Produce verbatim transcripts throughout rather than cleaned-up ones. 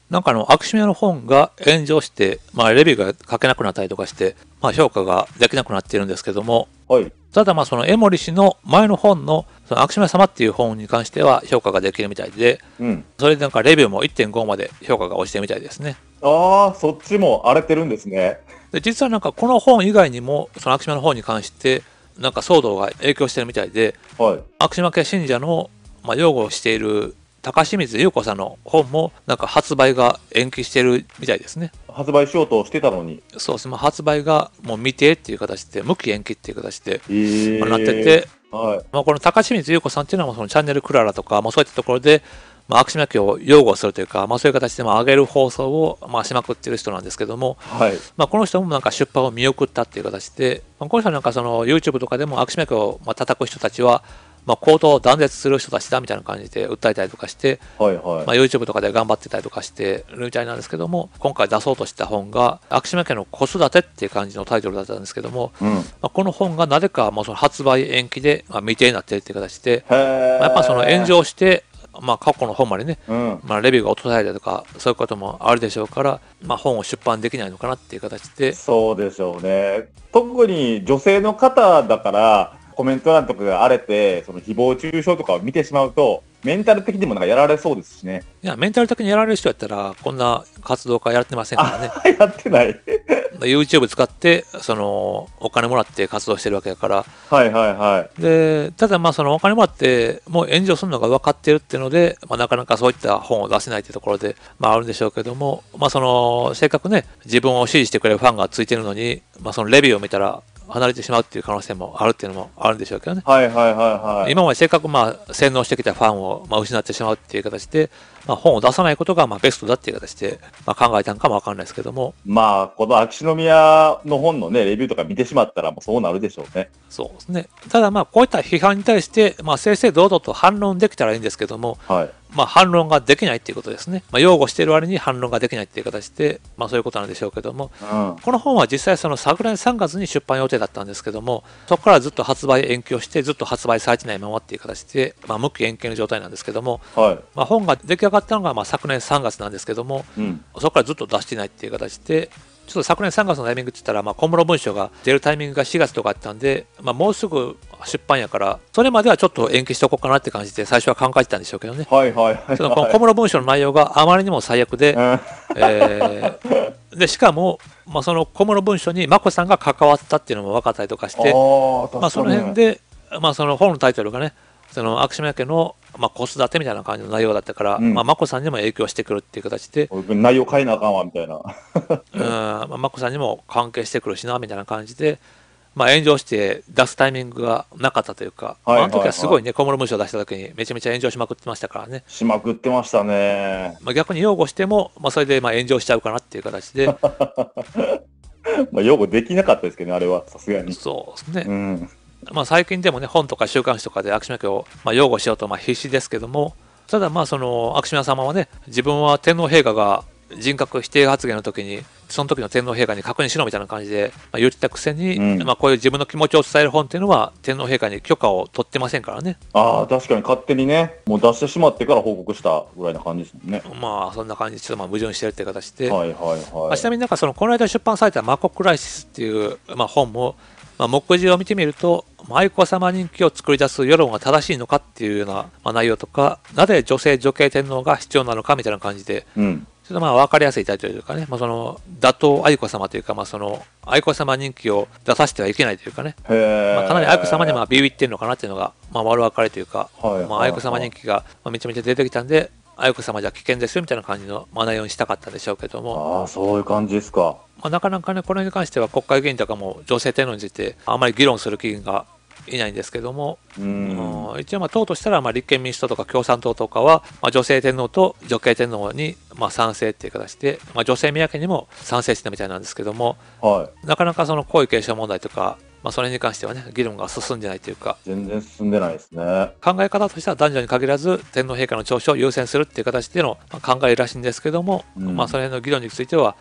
なんかあの、秋島の本が炎上して、まあ、レビューが書けなくなったりとかして、まあ、評価ができなくなっているんですけども、 はい。 ただまあ、その江森氏の前の本の、その秋島様っていう本に関しては評価ができるみたいで、 うん。 それでなんかレビューもいってんごまで評価が落ちてるみたいですね。 ああ、そっちも荒れてるんですね。 で、実はなんかこの本以外にも、その秋島の本に関して、なんか騒動が影響してるみたいで、 はい。 秋島家信者の、まあ、擁護している高清水優子さんの本もなんか発売が延期してるみたいですね。 発売しようとしてたのに。 そうですね、まあ、発売がもう未定っていう形で、無期延期っていう形で、 えまあ、なってえて、 はい。 まあ、この高清水優子さんっていうのはそのチャンネルクララとか、まあ、そういったところで、まあ、秋島家を擁護するというか、まあ、そういう形でまあ上げる放送をまあしまくってる人なんですけども、 はい。 まあ、この人もなんか出版を見送ったっていう形で、まあ、この人はなんかその YouTube とかでも秋島家をまあ叩く人たちは、まあ、行動を断絶する人たちだみたいな感じで訴えたりとかして、 はいはい。 まあ、YouTube とかで頑張ってたりとかしてるみたいなんですけども、今回出そうとした本が、秋島家の子育てっていう感じのタイトルだったんですけども、 うん。 まあ、この本がなぜかもうその発売延期で、まあ、未定になってるっていう形で、 へまあ、やっぱその炎え。 上して、まあ、過去の本までね、 うん。 まあ、レビューが落とされたりとか、そういうこともあるでしょうから、まあ、本を出版できないのかなっていう形で、 そうでしょうね。特に女性の方だから、コメント欄とかが荒れて、その誹謗中傷とかを見てしまうと、メンタル的にもなんかやられそうですしね。 いや、メンタル的にやられる人やったら、こんな活動家やってませんからね。 あ、やってない。 YouTube 使って、その、お金もらって活動してるわけだから、 はいはいはい。 で、ただまあそのお金もらってもう炎上するのが分かってるっていうので、まあ、なかなかそういった本を出せないっていうところで、まああるんでしょうけども、まあその、せっかくね、自分を支持してくれるファンがついてるのに、まあそのレビューを見たら離れてしまうっていう可能性もあるっていうのもあるんでしょうけどね。 はいはいはいはい。 今までせっかくまあ洗脳してきたファンをまあ失ってしまうっていう形で、まあ、本を出さないことがまあベストだっていう形でまあ考えたんかもわかんないですけども、 まあ、この秋篠宮の本のね、レビューとか見てしまったらもうそうなるでしょうね。 そうですね。ただまあこういった批判に対して、まあ、正々堂々と反論できたらいいんですけども、 はい。 まあ、反論ができないっていうことですね。まあ、擁護している割に反論ができないっていう形で、まあ、そういうことなんでしょうけども、 うん。 この本は実際その昨年さんがつに出版予定だったんですけども、そこからずっと発売延期をして、ずっと発売されてないままっていう形で、まあ、無期延期の状態なんですけども、 はまあ、本が出来上がったのがまあ昨年さんがつなんですけども、 い。うん。 そこからずっと出してないっていう形で、ちょっと昨年さんがつのタイミングって言ったら、まあ、小室文書が出るタイミングがしがつとかあったんで、まあ、もうすぐ出版やから、それまではちょっと延期しておこうかなって感じで最初は考えてたんでしょうけどね。 はいはいはいそのこのはい。 小室文書の内容があまりにも最悪で、 うん。 えーでしかも、まあ、その小室文書に眞子さんが関わったっていうのも分かったりとかして、 ああ、 まあ、その確かに。 辺で、まあ、その本のタイトルがね、その秋島家の、まあ、子育てみたいな感じの内容だったから、 うん。 まあ、眞子さんにも影響してくるっていう形で、 俺内容変えなあかんわ、みたいな。 うんまあ、眞子さんにも関係してくるしなみたいな感じで、まあ、炎上して出すタイミングがなかったというか、まあ、あはいの時はすごいね、 はいはい。 小室文書を出した時にめちゃめちゃ炎上しまくってましたからね、 しまくってましたね。 まあ、逆に擁護しても、まあ、それでまあ炎上しちゃうかなっていう形で、 まあ、擁護できなかったですけどね、あれは、さすがに。 そうですね、 うん。 まあ、最近でもね、本とか週刊誌とかで秋島家をまあ擁護しようとまあ必死ですけども、ただまあその秋島様はね、自分は天皇陛下が人格否定発言の時に、その時の天皇陛下に確認しろみたいな感じで、まあ、言ってたくせに、 うん。 まあ、こういう自分の気持ちを伝える本っていうのは天皇陛下に許可を取ってませんからね。 ああ、確かに勝手にね、もう出してしまってから報告したぐらいな感じですもんね。 まあそんな感じでちょっとまあ矛盾してるっていう形で、 はいはいまあ、ちなはい。 みになんかそのこの間出版されたマコクライシスっていう、まあ、本も、まあ、目次を見てみると、まあ愛子様人気を作り出す世論は正しいのかっていうような、まあ、内容とか、なぜ女性女系天皇が必要なのかみたいな感じで、 うん。 ちょっとまあ分かりやすいタイトルというかね、まあ、その打倒愛子様というか、まあ、その愛子様人気を出させてはいけないというかね、 へまあ、かなり愛子様にまあえ。 ビビってるのかなっていうのが、まあ、丸分かりというか、 はいはいまあ、愛子様はい。 人気がまあめちゃめちゃ出てきたんで、愛子様じゃ危険ですよみたいな感じのまあ内容にしたかったでしょうけども、 ああ、そういう感じですか。 まあ、なかなかね、これに関しては国会議員とかも女性天皇についてあまり議論する議員がいないんですけども、 うーん。 うん一応まあ党としたらまあ立憲民主党とか共産党とかは、まあ、女性天皇と女系天皇にまあ賛成っていう形で、まあ、女性宮家にも賛成してたみたいなんですけども、 はい。 なかなかその皇位継承問題とか、まあ、それに関してはね、議論が進んでないというか、 全然進んでないですね。 考え方としては男女に限らず天皇陛下の長所を優先するっていう形でのまあ考えらしいんですけども、 うん。 まあ、その辺の議論については、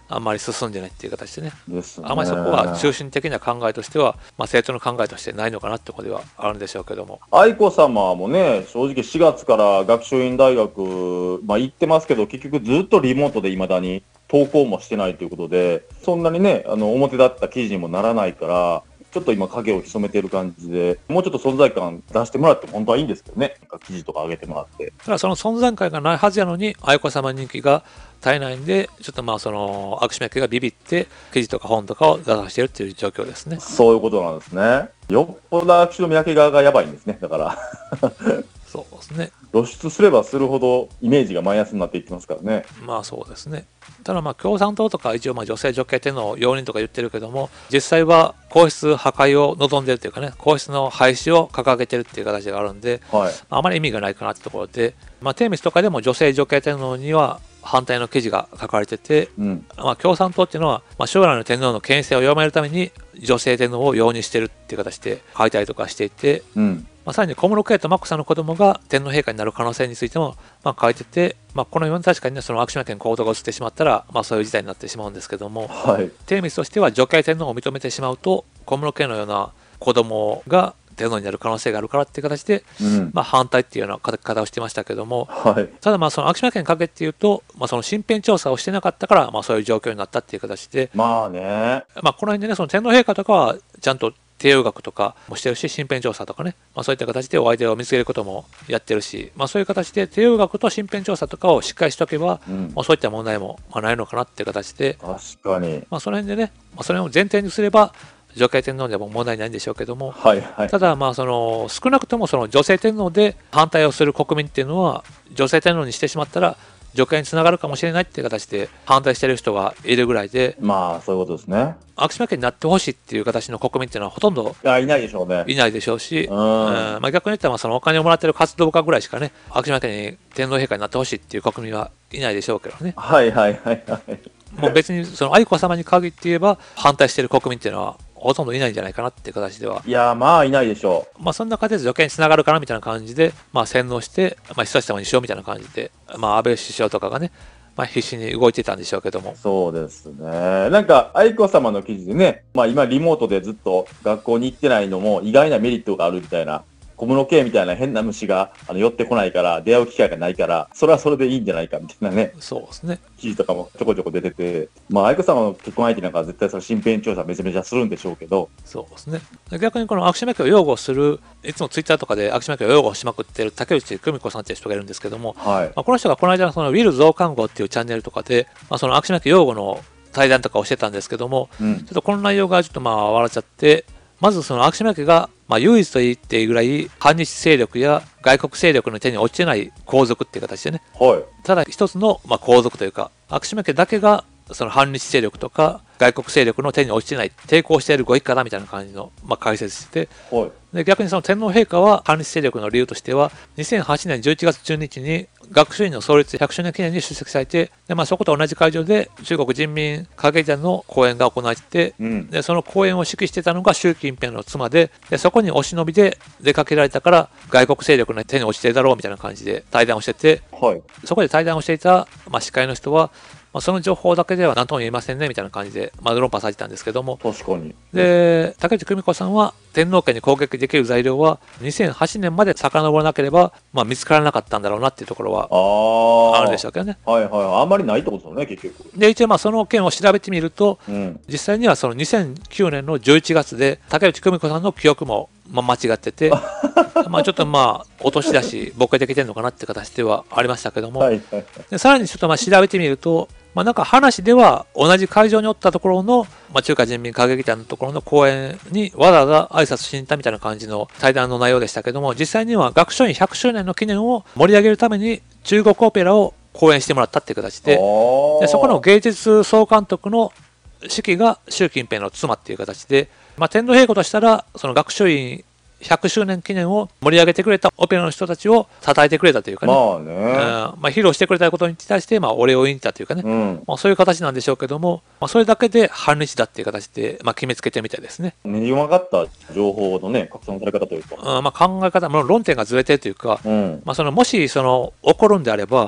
あんまり進んでないっていう形でね、 ですね。 あまりそこは中心的な考えとしては、まあ、政党の考えとしてないのかなってことではあるんでしょうけども。 愛子さまもね、正直しがつから学習院大学、まあ行ってますけど、結局ずっとリモートで未だに投稿もしてないということで、そんなにね、あの、表立った記事にもならないから、ちょっと今影を潜めてる感じで、もうちょっと存在感出してもらっても本当はいいんですけどね。なんか記事とか上げてもらって。 ただその存在感がないはずやのに、愛子さま人気が絶えないんで、ちょっとまあその握手脈がビビって、記事とか本とかを出しているっていう状況ですね。 そういうことなんですね。よっぽど握手の脈側がやばいんですね。だから。 そうですね。 露出すればするほどイメージがマイナスになっていきますからね。 まあそうですね。ただまあ共産党とか一応まあ女性女系天皇容認とか言ってるけども、実際は皇室破壊を望んでるというかね、皇室の廃止を掲げてるっていう形があるんで、 はい、 あまり意味がないかなってところで、まあ、テーミスとかでも女性女系天皇には反対の記事が書かれてて、 うん、 まあ共産党っていうのは、まあ、将来の天皇の権威性を弱めるために女性天皇を容認してるっていう形で書いたりとかしていて、 うんまあ、さらに小室圭と眞子さんの子供が天皇陛下になる可能性についてもまあ書いてて、まあ、このように確かにね、その悪島県行動が移ってしまったら、まあ、そういう事態になってしまうんですけども、 はい、 テーミスとしては女系天皇を認めてしまうと、小室圭のような子供が天皇になる可能性があるからっていう形で、 うん、 まあ反対っていうような書き方をしてましたけども、 はい、 ただまあその秋島県にかけっていうと、まあ、その身辺調査をしてなかったから、まあ、そういう状況になったっていう形で、 まあね、 まあ、この辺でね、その天皇陛下とかはちゃんと帝王学とかもしてるし、身辺調査とかね、まあ、そういった形でお相手を見つけることもやってるし、まあ、そういう形で帝王学と身辺調査とかをしっかりしておけば、 うん、 まあ、そういった問題もまあないのかなっていう形で、 確かに、 まあ、その辺でね、まあ、それを前提にすれば、女系天皇でも問題ないんでしょうけども、 はいはい、 ただ、まあその少なくともその女性天皇で反対をする国民っていうのは、女性天皇にしてしまったら、女系につながるかもしれないっていう形で反対している人がいるぐらいで、 まあそういうことですね。 昭島家になってほしいっていう形の国民っていうのはほとんどいや、いないでしょうね。 いないでしょうし、 うん、 まあ、逆に言ったらそのお金をもらってる活動家ぐらいしかね、昭島家に天皇陛下になってほしいっていう国民はいないでしょうけどね。 はいはいはいはい。 もう別にその愛子さまに限って言えば、反対している国民っていうのはほとんどいないんじゃないかなっていう形では。 いや、まあいないでしょまあそんな形で女系につながるかなみたいな感じで、まあ洗脳して、まあ久しぶりにしようみたいな感じで、まあ安倍首相とかがね、まあ必死に動いてたんでしょうけども。 そうですね。なんか、愛子様の記事でね、まあ今リモートでずっと学校に行ってないのも意外なメリットがあるみたいな、小室圭みたいな変な虫があの寄ってこないから、出会う機会がないから、それはそれでいいんじゃないかみたいなね。 そうですね。 記事とかもちょこちょこ出てて、まあ愛子様の結婚相手なんかは絶対その身辺調査めちゃめちゃするんでしょうけど。 そうですね。逆にこの昭島家を擁護する、いつもツイッターとかで昭島家を擁護しまくってる竹内久美子さんっていう人がいるんですけども、 はい、 まあ、この人がこの間のそのウィル増刊号っていうチャンネルとかで、まあ、その昭島家擁護の対談とかをしてたんですけども、 うん、 ちょっとこの内容がちょっとまあ笑っちゃって、まずその昭島家がまあ唯一と言っていいぐらい反日勢力や外国勢力の手に落ちてない皇族っていう形でね、 はい、 ただ一つのまあ皇族というか、昭島家だけがその反日勢力とか外国勢力の手に落ちてない、抵抗しているご一家だみたいな感じの、まあ、解説してて、 はい、 で逆にその天皇陛下は反日勢力の理由としては、にせんはちねんじゅういちがつじゅうににちに学習院の創立ひゃくしゅうねん記念に出席されて、でまあ、そこと同じ会場で中国人民歌劇団の公演が行われてて、 うん、 でその公演を指揮してたのが習近平の妻で、でそこにお忍びで出かけられたから外国勢力の手に落ちてるだろうみたいな感じで対談をしてて、 はい、 そこで対談をしていた、まあ、司会の人は、まあ、その情報だけでは何とも言えませんねみたいな感じで、まあ、論破されてたんですけども、 確かに。 で竹内久美子さんは天皇家に攻撃できる材料はにせんはちねんまで遡らなければ、まあ、見つからなかったんだろうなっていうところはあるでしょうけどね。 はいはい、あんまりないってことですよね、結局。 で一応まあその件を調べてみると、 うん、 実際にはそのにせんきゅうねんのじゅういちがつで竹内久美子さんの記憶もまあ間違っててまあちょっとまあ落とし出しボケてきてるのかなって形ではありましたけども、 はいはい、 でさらにちょっとまあ調べてみると、まあ、なんか話では同じ会場におったところの、まあ、中華人民歌劇団のところの公演にわざわざ挨拶しに行ったみたいな感じの対談の内容でしたけども、実際には学書院ひゃくしゅうねんの記念を盛り上げるために中国オペラを公演してもらったっていう形で、でそこの芸術総監督の指揮が習近平の妻っていう形で、まあ、天皇陛下としたらその学書院ひゃくしゅうねん記念を盛り上げてくれたオペラの人たちを称えてくれたというかね、 まあね、うん、 まあ、披露してくれたことに対して、まあ、お礼を言ったというかね、 うん、 まあ、そういう形なんでしょうけども、まあ、それだけで反日だっていう形で、まあ、決めつけてみたいですね。 ねじ曲がった情報のね、拡散され方というか、 うん、まあ、考え方、まあ、論点がずれてるというか、 うん、 まあ、そのもしその起こるんであれば、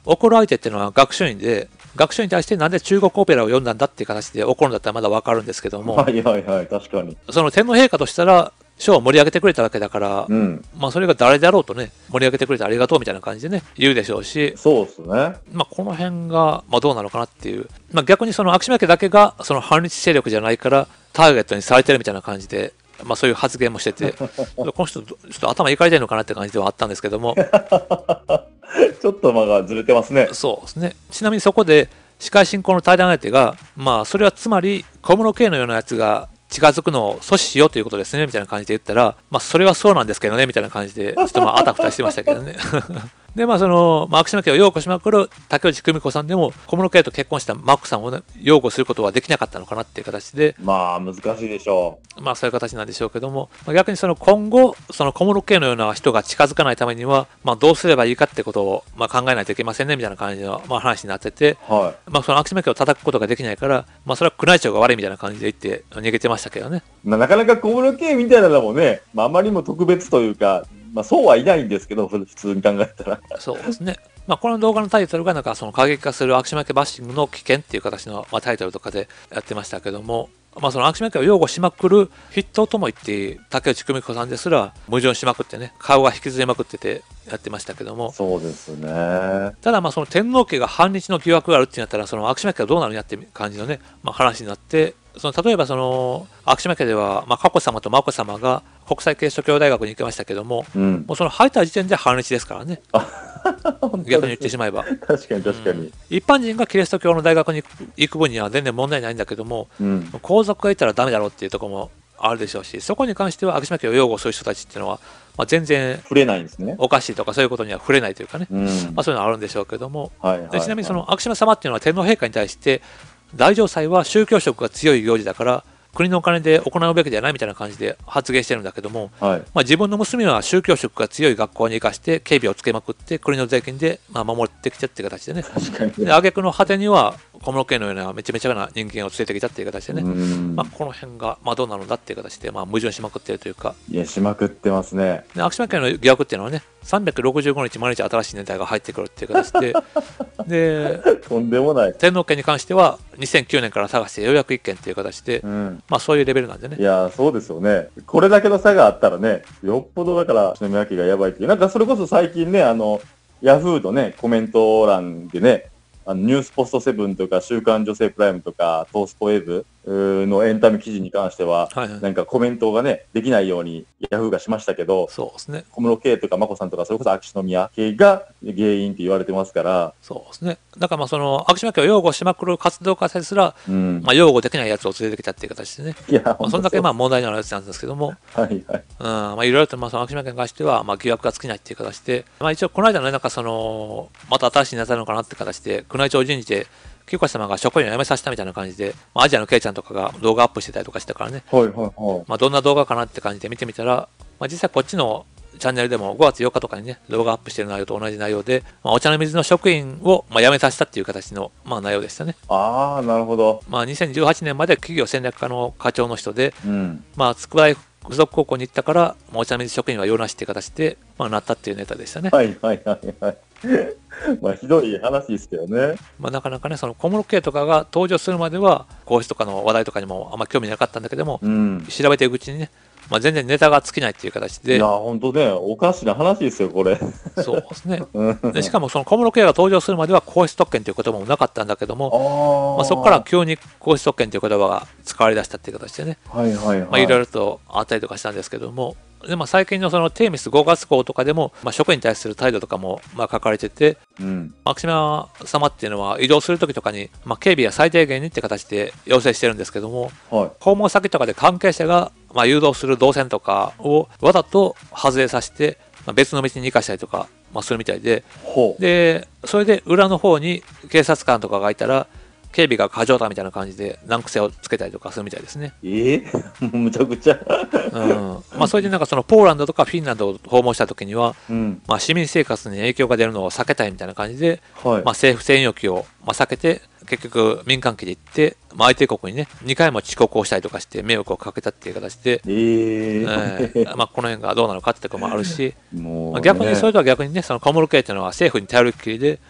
怒る相手っていうのは学習院で、学習に対してなんで中国オペラを読んだんだっていう形で怒るんだったらまだわかるんですけども、 はいはいはい、確かに。 その天皇陛下としたら、賞を盛り上げてくれたわけだから、 うん。 まあそれが誰であろうとね、盛り上げてくれてありがとうみたいな感じでね、言うでしょうし、 そうですね。 まあこの辺が、まあどうなのかなっていう、まあ逆にその秋島家だけが、その反日勢力じゃないから、ターゲットにされてるみたいな感じで、まあそういう発言もしてて、この人、ちょっと頭いかれてるのかなって感じではあったんですけども、 ちょっと間がずれてますね。 そうですね。ちなみにそこで、司会進行の対談相手が、まあそれはつまり、小室圭のようなやつが、近づくのを阻止しようということですねみたいな感じで言ったら、まあ、それはそうなんですけどねみたいな感じで、ちょっとまああたふたしてましたけどね。で、まあ、その、まあ、秋島家を擁護しまくる竹内久美子さんでも、小室圭と結婚したマックさんを、ね、擁護することはできなかったのかなっていう形で、 まあ、難しいでしょまあ、そういう形なんでしょうけども、まあ、逆にその今後、その小室圭のような人が近づかないためには、まあ、どうすればいいかってことを、まあ、考えないといけませんねみたいな感じの、まあ、話になってて、 う。はい。 まあ、その秋島家を叩くことができないから、まあ、それは宮内庁が悪いみたいな感じで言って逃げてましたけどね。 ななかなか小室圭みたいなのもね、まあ、あまりにも特別というか、まあ、そうはいないんですけど、普通に考えたら。 そうですね。まあ、この動画のタイトルが、なんかその過激化する秋島家バッシングの危険っていう形の、まあ、タイトルとかでやってましたけども、まあ、その秋島家を擁護しまくる筆頭とも言っていい竹内久美子さんですら矛盾しまくってね、顔が引きずりまくっててやってましたけども、 そうですね。 ただまあその天皇家が反日の疑惑があるってなったら、その秋島家はどうなるんやって感じのね、まあ、話になって、その例えばその秋島家では、まあ、佳子さまと眞子さまが国際キリスト教大学に行きましたけども、 うん。 もうその入った時点で反日ですからね、逆に言ってしまえば。 確かに確かに。 うん一般人がキリスト教の大学に行く分には全然問題ないんだけども、 うん。 皇族がいたらダメだろうっていうところもあるでしょうし、そこに関しては秋島家を擁護する人たちっていうのは、まあ、全然触れないんですね。 おかしいとかそういうことには触れないというかね、 うん。 まあ、そういうのはあるんでしょうけども、 はいはい、はい。 でちなみにその秋島様っていうのは天皇陛下に対して大嘗祭は宗教色が強い行事だから国のお金で行うべきではないみたいな感じで発言してるんだけども、 はい。 まあ、自分の娘は宗教色が強い学校に行かして警備をつけまくって国の税金でまあ守ってきたっていう形でね、 確かに。 で挙句の果てには小室圭のようなめちゃめちゃな人間を連れてきたっていう形でね、 うん。 まあ、この辺がまあどうなのだっていう形でまあ矛盾しまくっているというか、 いや、しまくってますね。 で秋島家の疑惑っていうのはね、さんびゃくろくじゅうごにち毎日新しいネタが入ってくるっていう形で、でとんでもない。 天皇家に関してはにせんきゅうねんから探してようやくいっけんっていう形で、 うん。 まあそういうレベルなんでねい。や、そうですよね。これだけの差があったらね、よっぽどだから、篠宮家がやばいっていう。なんかそれこそ最近ね、あの、ヤフーのね、コメント欄でね、あのニュースポストセブンとか、週刊女性プライムとか、トースポウェブうーのエンタメ記事に関しては、 はいはい、 なんかコメントがね、できないようにヤフーがしましたけど、 そうですね。 小室圭とか眞子さんとか、それこそ秋篠宮家が原因って言われてますから、 そうですね。だからまあその秋島家を擁護しまくる活動家ですら、 うん。 まあ、擁護できないやつを連れてきたっていう形でね、 いや、 まあ、 ほんとそんだけまあそ問題のあるやつなんですけども、 うはいはい。 うん、まあいろいろとまあその秋島家に関してはまあ疑惑が尽きないっていう形で、まあ一応この間のね、なんかその、また新しいネタなのかなって形で、宮内庁人事で、清子様が職員を辞めさせたみたいな感じで、まあ、アジアのケイちゃんとかが動画アップしてたりとかしたからね、 はいはいはい。 まあ、どんな動画かなって感じで見てみたら、まあ、実際こっちのチャンネルでもごがつようかとかにね、動画アップしてる内容と同じ内容で、まあ、お茶の水の職員をまあ辞めさせたっていう形のまあ内容でしたね。 ああ、なるほど。 まあ、にせんじゅうはちねんまで企業戦略課の課長の人で、 うん。 まあ、筑波大附属高校に行ったから、まあ、お茶の水職員は用なしっていう形で、まあ、なったっていうネタでしたね。 はいはいはいはい。まあ、ひどい話ですけどね。 まあ、なかなかね、その小室圭とかが登場するまでは、皇室とかの話題とかにもあんま興味なかったんだけども、 うん。 調べていくうちにね、まあ、全然ネタが尽きないっていう形でいや、、ほんとね、おかしな話ですよ、これ。 そうですね。 うん。 でしかもその小室圭が登場するまでは皇室特権という言葉もなかったんだけども、 ああ。 まあ、そこから急に皇室特権という言葉が使われ出したっていう形でね、 はいはいはい。 まあ、いろいろとあったりとかしたんですけども、でまあ、最近のそのテーミスごがつ号とかでも、まあ、職員に対する態度とかもまあ書かれてて、 うん。 秋島様っていうのは移動するときとかに、まあ、警備は最低限にって形で要請してるんですけども、 はい。 訪問先とかで関係者がまあ誘導する動線とかをわざと外れさせて、まあ、別の道に生かしたりとか、まあ、するみたいで、 ほう。 でそれで裏の方に警察官とかがいたら警備が過剰だみたいな感じで難癖をつけたりとかするみたいですね。 ええもうむちゃくちゃ。 うんまあ、それでなんかそのポーランドとかフィンランドを訪問した時には、 うん。 まあ、市民生活に影響が出るのを避けたいみたいな感じで、 はい。 まあ、政府専用機をまあ避けて結局民間機で行って、まあ、相手国にねにかいも遅刻をしたりとかして迷惑をかけたっていう形で、 えええーまあ、この辺がどうなのかってところもあるし、 もう、 まあ、 ね。 逆にそれとは逆にね、その小室圭っていうのは政府に頼るっきりで、ま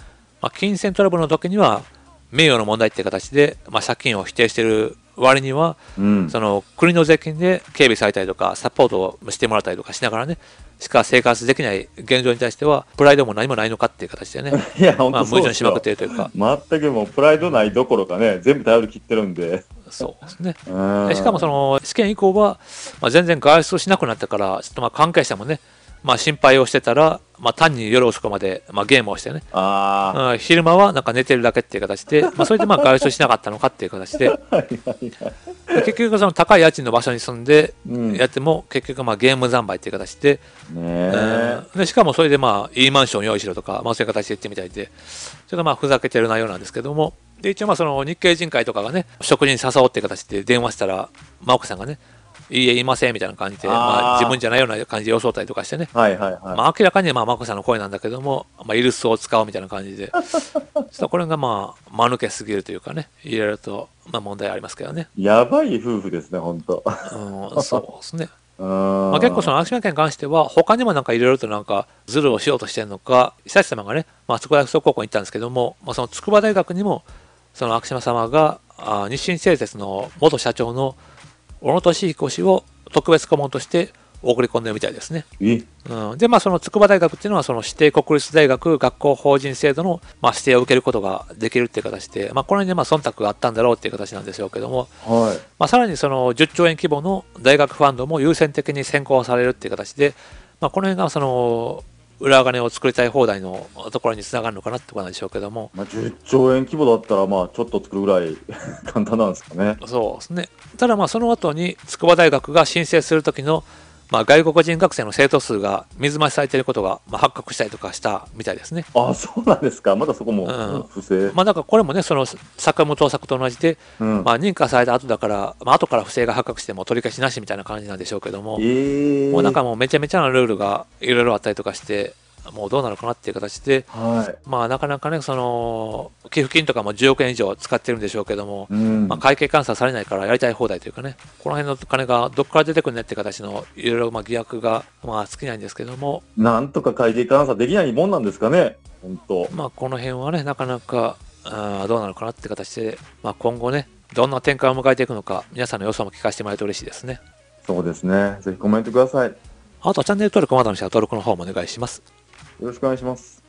まあ、金銭トラブルの時には名誉の問題っていう形で、まあ、借金を否定している割には、 うん、 その国の税金で警備されたりとかサポートをしてもらったりとかしながらねしか生活できない現状に対してはプライドも何もないのかっていう形でねいや、本まあ当そうですよ。 矛盾しまくっているというか、 全くもうプライドないどころかね、全部頼り切ってるんで。 そうですね。 うんでしかもその試験以降は、まあ、全然外出をしなくなったからちょっとまあ関係者もね、まあ、心配をしてたら、まあ、単に夜遅くまで、まあ、ゲームをしてね、 あうん、昼間はなんか寝てるだけっていう形で、まあ、それでまあ外出しなかったのかっていう形で、 あ、はいはいはい。 結局その高い家賃の場所に住んでうんやっても結局まあゲーム三昧っていう形で、 ねえ。 うんでしかもそれでまあいいマンション用意しろとか、まあ、そういう形で言ってみたいで、ちょっとまあふざけてる内容なんですけども、で一応まあその日系人会とかがね食事に誘おうっていう形で電話したら、真岡さんがねいいえいませんみたいな感じで、 あーまあ、自分じゃないような感じで装ったりとかしてね、 はいはいはい。 まあ、明らかにまあ真子さんの声なんだけども、まあ、イルスを使うみたいな感じで、ちょっとこれがまあ間抜けすぎるというかね、いろいろとまあ問題ありますけどね。 やばい夫婦ですね、本当。 うん、そうですね。 うん。 まあ、結構その昭島家に関しては、他にもなんかいろいろとなんかズルをしようとしてるのか、久志様がね、まあ、筑波大学高校に行ったんですけども、まあ、その筑波大学にも、その昭島様があ日清製鉄の元社長の小野俊彦氏を特別顧問として送り込んでるみたいですね。 え、 うん、で、まあ、その筑波大学っていうのは、その指定国立大学学校法人制度の、まあ、指定を受けることができるっていう形で、まあ、この辺でまあ忖度があったんだろうっていう形なんでしょうけども、 はい。 まあ、さらにそのじゅっちょうえん規模の大学ファンドも優先的に先行されるっていう形で、まあ、この辺がその裏金を作りたい放題のところにつながるのかなってことなんでしょうけども、 まあ、じゅっちょうえん規模だったら、まあ、ちょっと作るぐらい簡単なんですかね。 そうですね。ただまあその後に筑波大学が申請する時のまあ外国人学生の生徒数が水増しされていることがまあ発覚したりとかしたみたいですね。 あ、そうなんですか。まだそこもうん不正。 まあだからこれもね、その坂本作と同じで、 うん。 まあ認可された後だから、まあ後から不正が発覚しても取り消しなしみたいな感じなんでしょうけども、 ええもうなんかもうめちゃめちゃなルールがいろいろあったりとかして、もうどうなのかなっていう形で、 はまあなかなかね、その寄付金とかもじゅうおくえん以上使ってるんでしょうけども、 い。うん。 まあ、会計監査されないからやりたい放題というかね、この辺の金がどこから出てくるねって形のいろいろまあ疑惑がまあ尽きないんですけども、 なんとか会計監査できないもんなんですかね。本当。 まあこの辺はね、なかなかあーどうなのかなって形で、まあ、今後ね、どんな展開を迎えていくのか、皆さんの予想も聞かせてもらえると嬉しいですね。 そうですね。ぜひコメントください。よあとはチャンネル登録まだの人は登録の方もお願いします。 ろしくお願いします。